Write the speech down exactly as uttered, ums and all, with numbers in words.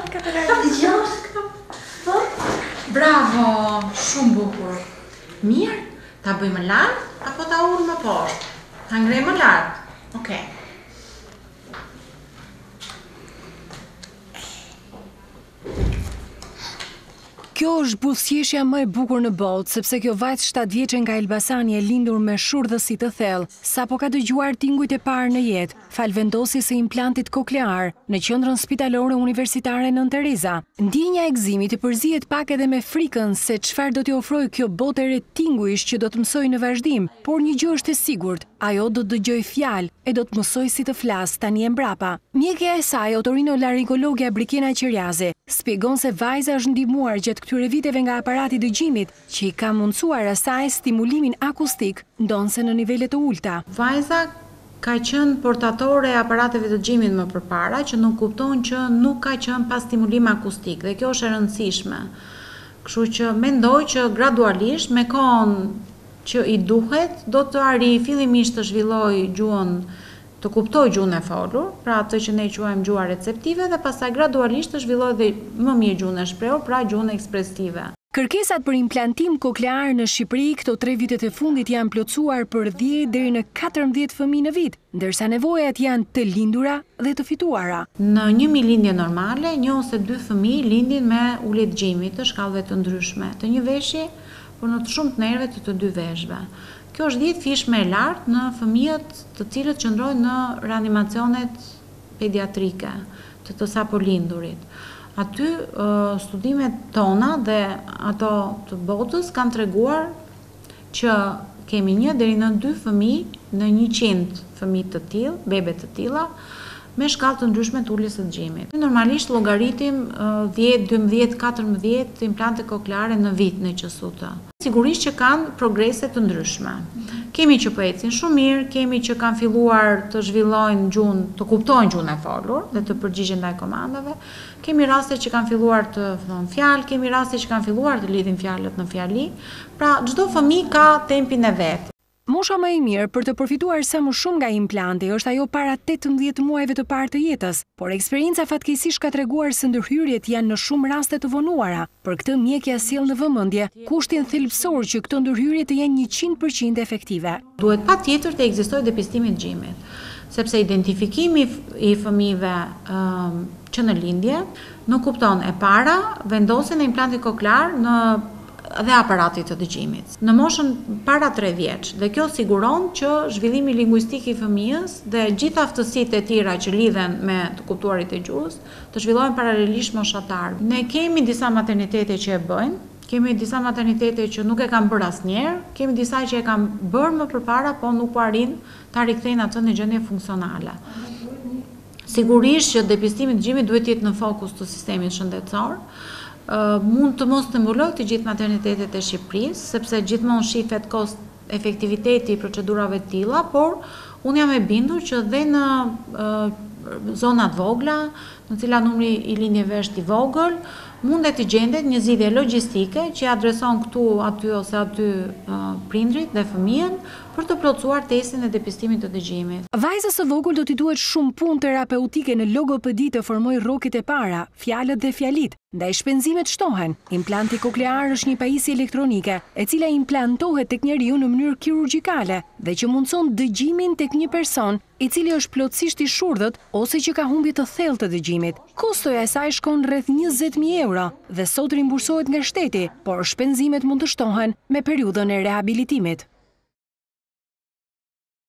Bravo, shumë bukur. Mirë, ta bëjmë lartë apo ta ullë më poshtë? Ta ngrejmë lartë. Okej. Kjo është buzëqeshja më e bukur në botë, sepse kjo vajzë shtatë vjeçe nga Elbasani e lindur me shurdhësi të thellë, sapo ka dëgjuar tingujt e parë në jetë, fal vendosjes së implantit koklear në Qendrën Spitalore Universitare Nën Tereza. Ndjenja e gëzimit i përzihet pak edhe me frikën se çfarë do t'i ofrojë kjo botë e re tingujsh që do të mësojë në vazhdim, por një gjë është e sigurt, ajo do të dëgjojë fjalë e do të mësojë si të flas tani e mbrapa. Mjekja e saj, otorinolaringologja Brikena Qerjaze, shpjegon se vajza është ndihmuar gjatë këtyre viteve nga aparati dëgjimit, që i ka mundësuar asaj stimulimin akustik, ndonse në nivele të ulta. Vajza ka qenë portatore e aparateve të dëgjimit më përpara, që nuk kupton që nuk ka qenë pas stimulim akustik, dhe kjo është e rëndësishme. Kështu që mendoj që gradualisht me kohën që i duhet, do të arrijë fillimisht të zhvillojë gjuhën, të kuptoj gjuhën e folur, pra atë që ne quajmë gjuha receptive, dhe pastaj gradualisht të zhvillojë dhe më mirë gjuhën e shprehur, pra gjuhën ekspresive. Kërkesat për implantim koklear në Shqipëri këto tre vitet e fundit janë plotësuar për dhjetë deri në katërmbëdhjetë fëmijë në vit, ndërsa nevojat janë të lindura dhe të fituara. Në një mijë lindje normale, një ose dy fëmijë lindin me ulje dëgjimi të shkallëve të ndryshme, të një veshje, por në të shumë të nerve të të dy veshëve. Kjo është dhjetë fish më e lartë në fëmijët të cilët qëndrojnë në reanimacionet pediatrike të të sapo lindurit. Aty studimet tona dhe ato të botës kanë treguar që kemi një deri në dy fëmijë në njëqind fëmijë të tillë, bebe të tilla, me shkallë të ndryshme të uljes së dëgjimit. Normalisht llogaritim dhjetë, dymbëdhjetë, katërmbëdhjetë implante kokleare në vit në Q S U T. Sigurisht që kanë progrese të ndryshme. Kemi që po ecin shumë mirë, kemi që kanë filluar të zhvillojnë gjuhën, të kuptojnë gjuhën e folur dhe të përgjigjen ndaj komandave. Kemi raste që kanë filluar të thonë fjalë, kemi raste që kanë filluar të lidhin fjalët në fjali. Pra çdo fëmijë ka tempin e vet. Mosha më e mirë për të përfituar sa më shumë nga implanti është ajo para tetëmbëdhjetë muajve të parë të jetës, por eksperienca fatkeqësisht ka treguar se ndërhyrjet janë në shumë raste të vonuara. Për këtë mjekja sjell në vëmendje kushtin thelbësor që këto ndërhyrje të jenë njëqind përqind efektive. Duhet patjetër të ekzistojë depistimi i dëgjimit, sepse identifikimi i fëmijëve um, që në lindje nuk kupton e para vendosjen e implantit koklear në dhe aparatit të dëgjimit. Në moshën para tre vjeç, dhe kjo siguron që zhvillimi lingvistik i fëmijës dhe gjitha aftësitë e tjera që lidhen me të kuptuarit e gjuhës të zhvillohen paralelisht moshatarëve. Ne kemi disa maternitete që e bëjnë, kemi disa maternitete që nuk e kanë bërë asnjëherë, kemi disa që e kanë bërë më përpara, po nuk po arrin ta rikthejnë atë në gjendje funksionale. Sigurisht që depistimi i dëgjimit duhet të jetë në fokus të sistemit shëndetësor. Uh, mund të mos të mbuloj të gjithë maternitetet e Shqipërisë, sepse gjithmonë shifet kost efektiviteti i procedurave të tilla, por unë jam e bindur që dhe në uh, zonat vogla, në cilat numri i lindjeve është i vogël, mundet të gjendet një zgjidhje logjistike që adreson këtu aty ose aty uh, prindrit dhe fëmijën për të plotësuar testin e depistimit të dëgjimit. Vajzës së vogël do t'i duhet shumë punë terapeutike në logopedi të formojë rrokët e para, fjalët dhe fjalit. Ndaj shpenzimet shtohen. Implanti koklear është një pajisje elektronike, e cila implantohet tek njeriu në mënyrë kirurgjikale dhe që mundson dëgjimin tek një person i cili është plotësisht i shurdhët ose që ka humbje të thellë të dëgjimit. Kostoja e saj shkon rreth njëzet mijë euro dhe sot rimbursohet nga shteti, por shpenzimet mund të shtohen me periudhën e rehabilitimit.